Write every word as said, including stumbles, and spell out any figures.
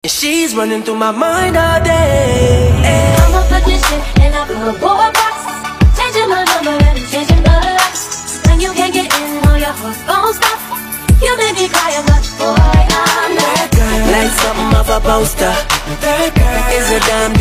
She's running through my mind all day. I'm a magician and I pull a boy box, changing my number and I'm changing the locks. When you can't get in or your heart won't stop, you make me cry a lot, boy, I'm that girl. Like something off a poster. That girl is a damn